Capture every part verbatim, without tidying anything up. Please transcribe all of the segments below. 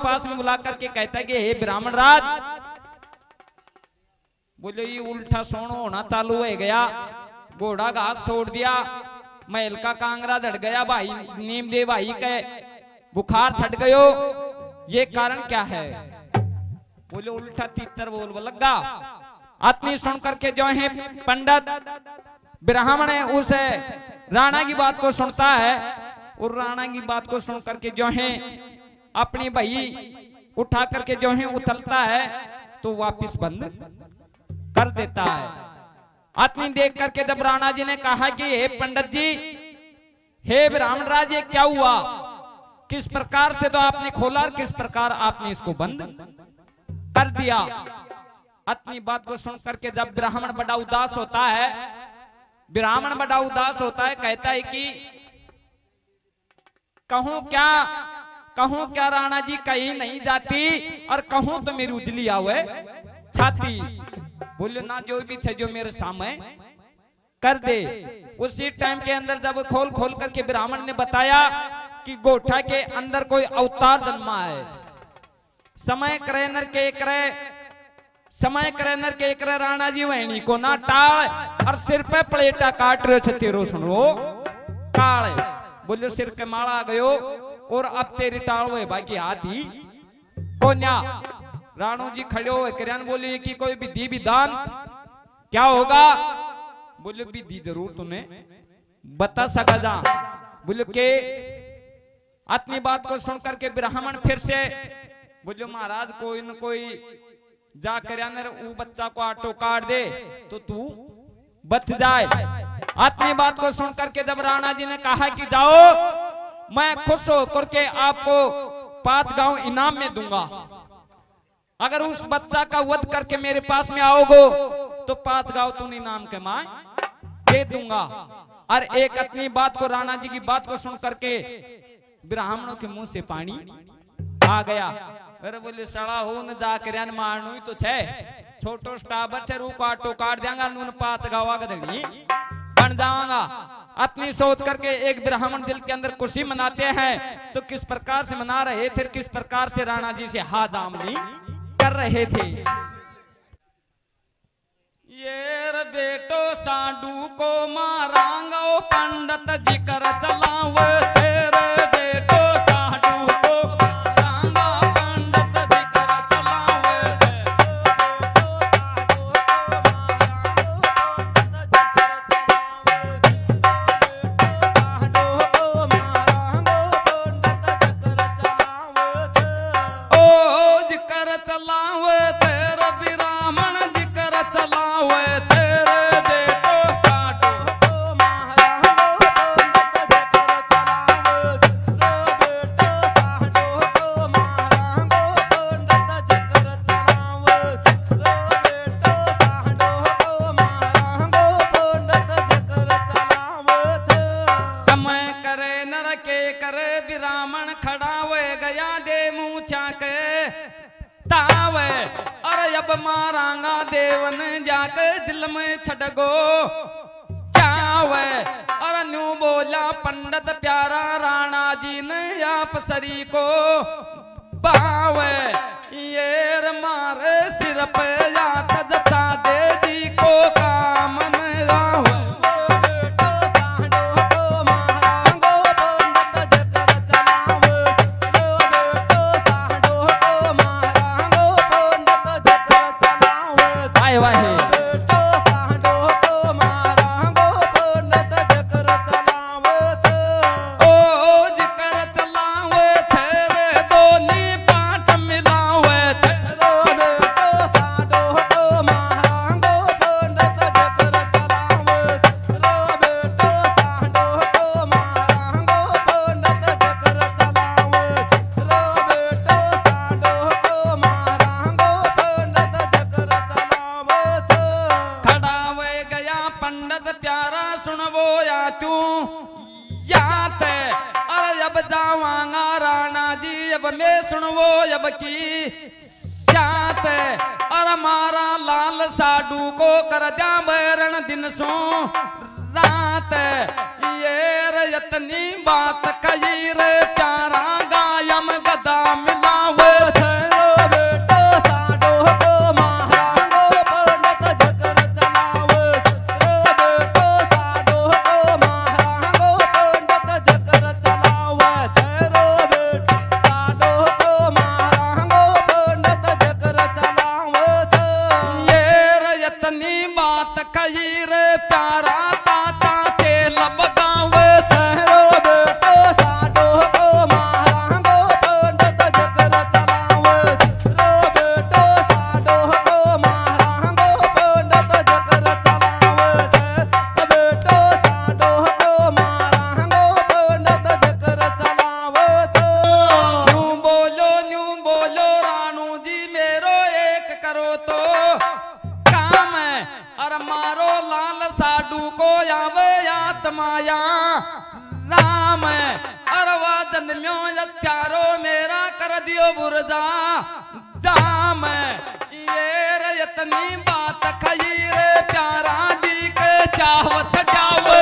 पास में बुला करके कहता है कि हे ब्राह्मण राज, बोले ये उल्टा सोनो होना चालू हो गया, घोड़ा घास छोड़ दिया, महल का कांगरा झड़ गया, भाई नीम दे भाई के बुखार छट गयो, ये कारण क्या है? बोले उल्टा तीतर बोल लगा। आत्मी सुन करके जो है पंडित ब्राह्मण है उस राणा की बात को सुनता है, और राणा की बात को सुन करके जो है अपनी भाई उठा करके जो है उथलता है तो वापिस बंद कर देता है। आत्मी देख करके जब राणा जी ने कहा कि हे पंडित जी, हे ब्राह्मण राज, ये क्या हुआ, किस प्रकार से तो आपने खोला और किस प्रकार आपने इसको बंद कर दिया। अपनी बात को सुन करके जब ब्राह्मण बड़ा उदास होता है, ब्राह्मण बड़ा उदास होता है, कहता है कि कहूं क्या कहूं क्या राणा जी, कहीं नहीं जाती और कहूं तो मेरी उजली आवे छाती। बोले ना जो भी थे जो मेरे सामने कर दे। उसी टाइम के अंदर जब खोल खोल करके ब्राह्मण ने बताया कि गोठा के अंदर कोई अवतार जन्मा है, समय करे नर के करे समय करे नर के करे राणा जी वहनी को ना टाल और सिर पे प्लेटा काट रहे थे तेरो सुनो काल। बोले सिर के माला आ गयो और अब तेरी टाल हुए बाकी हाथी कोन्या। राणो जी खड़े हुए करियान बोले कि कोई विधि विधान क्या होगा? बोले विधि जरूर तुम्हें बता सका जा। बोले के अपनी बात को सुन करके ब्राह्मण फिर से बोले महाराज कोई न कोई जाकर अंदर वो बच्चा को आटो काट दे तो तू बच जाए। अपनी बात को सुन करके जब राणा जी ने कहा कि जाओ, मैं खुश होकर के आपको पांच गांव इनाम में दूंगा, अगर उस बच्चा का वध करके मेरे पास में आओगे तो पांच गांव तुम इनाम के मैं दे दूंगा। और एक अपनी बात को राणा जी की बात को सुन करके ब्राह्मणों के मुंह से पानी आ गया। अरे बोले सड़ा हो न जाकर मारनू ही तो छे, छोटो स्टाबर छे, रू काटो काट देंगा, नून पांच गावा गधड़ी बन जाऊंगा। अपनी सोच करके एक ब्राह्मण दिल के अंदर खुशी मनाते हैं, तो किस प्रकार से मना रहे थे, किस प्रकार से राणा जी से हाथ आमनी कर रहे थे। ये रे बेटो सांडू को मारांगा पंडित जी कर चलाव, तेरे बेटो सांडू को मारांगा पंडित जी कर चलाव, ओ जी कर चलाव, तेरे ब्राह्मण जी कर चलाव, तेरे बेटो सांडू को मारांगा पंडित जी कर चलाव, रे बेटो सांडू को मारांगा पंडित जी कर चलाव, रे बेटो सांडू को मारांगा पंडित जी कर चलाव। समय करे नर के करे ब्राह्मण खड़ा हुए गया दे मूछा के तावे, अरे अब मारांगा देवन जाके दिल में छटगो चावे। अरे न्यू बोला पंडित प्यारा राणा जी ने आप सरी को बावे, ये रे मारे सिर पे जात जता दे दी को काम न आवे। साडू को कर द्या बैरण दिन सो रात, ये रतनी बात कही रे प्यारा गायम गदा मिलावे। साडू को आवे आत्माया राम अरवा जन्म्यो त्यारो मेरा कर दियो बुरजा जाम ये रे इतनी बात खई रे प्यारा जी के चाहत जावे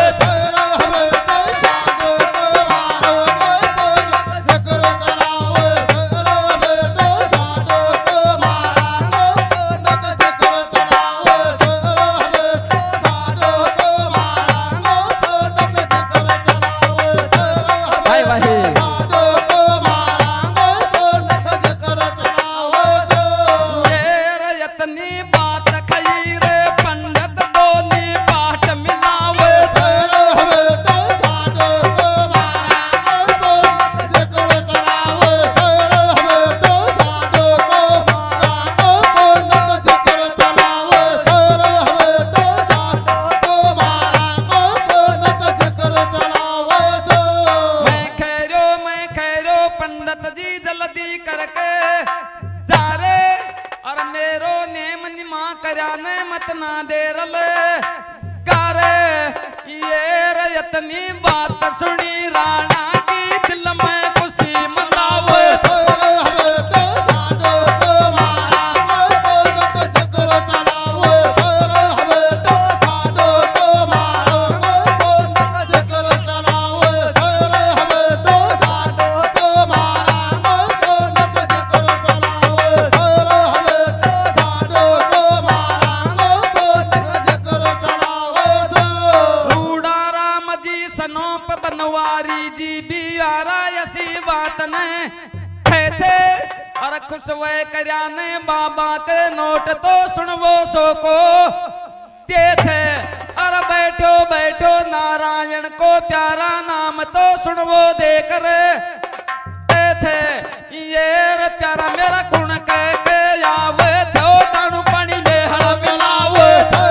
बाबा के नोट तो सुनवो सो को दे थे अरे बैठो बैठो नारायण को प्यारा नाम तो सुनवो दे कर दे थे ये रे प्यारा मेरा गुण कह के आवे थे तानु पानी में हल मिलावे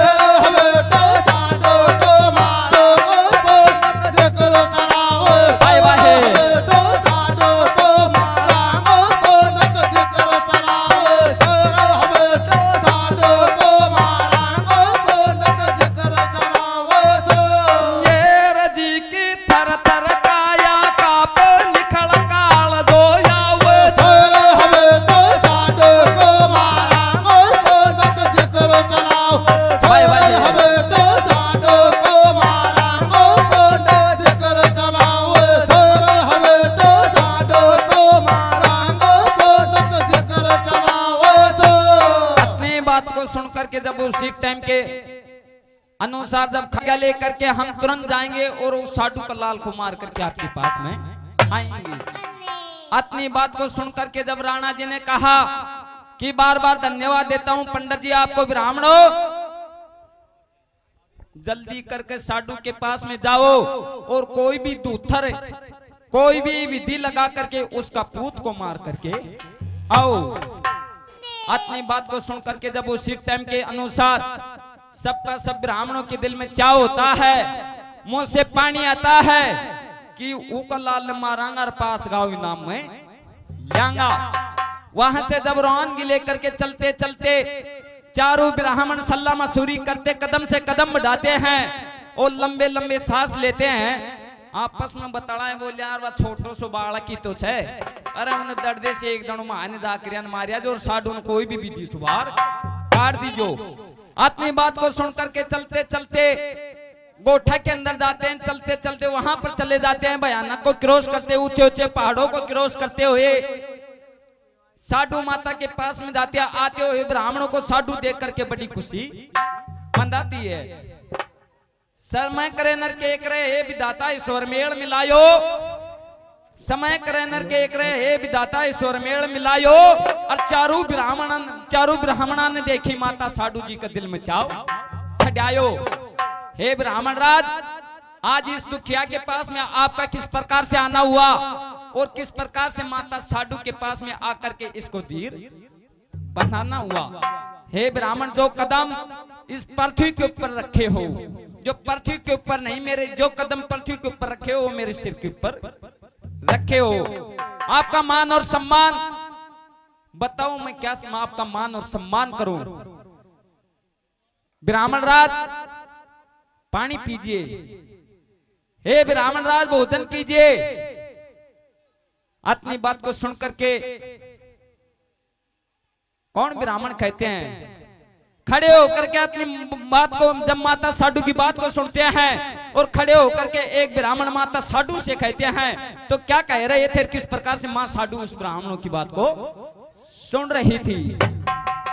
जब उसी टाइम के अनुसार जब खगा लेकर के हम तुरंत जाएंगे और उस साधु का लाल को मार करके आपके पास में आएंगे। अपनी बात को सुन करके जब राणा जी ने कहा कि बार बार धन्यवाद देता हूं पंडित जी आपको ब्राह्मणों, जल्दी करके साधु के पास में जाओ और कोई भी दूथर कोई भी विधि लगा करके उसका पूत को मार करके आओ। अपनी बात को सुन करके जब उसी टाइम के अनुसार सबका सब ब्राह्मणों के दिल में चाव होता है, मुंह से पानी आता है कि ऊका लाल मारांगा और पास गाँव नाम में जाऊंगा। वहां से जब रवानगी लेकर के चलते चलते चारों ब्राह्मण सल्ला मसूरी करते कदम से कदम बढ़ाते हैं और लंबे लंबे सांस लेते हैं। आपस में बताड़ा है बोले यार वह छोटो सो बालक की तो छे, अरे उन्हें दर्दे से एक जन मान जाकर मारिया जो और साडू ने कोई भी विधि सुवार काट दीजो। अपनी बात को सुन करके चलते चलते गोठा के अंदर जाते हैं, चलते चलते वहां पर चले जाते हैं। भयानक को क्रॉस करते ऊंचे ऊंचे पहाड़ों को क्रॉस करते हुए साधु माता के पास में जाते हैं। आते हुए ब्राह्मणों को साधु देख करके बड़ी खुशी मंदाती है। समय करे नर के एक रहे हे विधाता ईश्वर मेल मिलायो, समय करे नर के एक रहे हे विधाता ईश्वर मेल मिलायो। और चारों ब्राह्मण चारों ब्राह्मणा ने देखी माता साधु जी का दिल में चाव छड़ायो। हे ब्राह्मण राज, आज इस दुखिया के पास में आपका किस प्रकार से आना हुआ और किस प्रकार से माता साधु के पास में आकर के इसको धीर बनाना हुआ। हे ब्राह्मण, जो कदम इस पृथ्वी के ऊपर रखे हो, जो पृथ्वी के ऊपर नहीं, मेरे जो कदम पृथ्वी के ऊपर रखे हो वो मेरे सिर के ऊपर रखे हो। आपका मान और सम्मान बताओ, मैं क्या आपका मान और सम्मान करूं? ब्राह्मण राज, पानी पीजिए, हे ब्राह्मण राज भोजन कीजिए। अपनी बात को सुन करके कौन ब्राह्मण कहते हैं, खड़े होकर के अपनी बात को, जब माता साधु की बात को सुनते हैं और खड़े होकर के एक ब्राह्मण माता साधु से कहते हैं, तो क्या कह रहे थे, किस प्रकार से मां साधु उस ब्राह्मणों की बात को सुन रही थी।